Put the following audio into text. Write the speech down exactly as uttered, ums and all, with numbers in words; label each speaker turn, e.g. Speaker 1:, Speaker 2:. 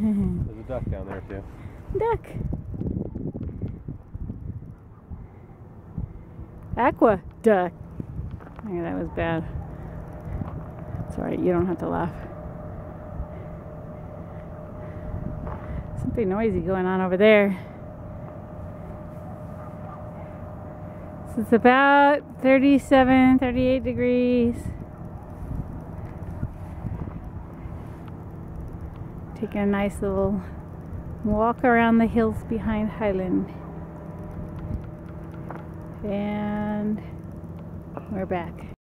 Speaker 1: There's a duck down there too.
Speaker 2: Duck. Aqua duck. Okay, that was bad. It's alright, you don't have to laugh. Something noisy going on over there. So it's about thirty-seven, thirty-eight degrees. Taking a nice little walk around the hills behind Highland. And we're back.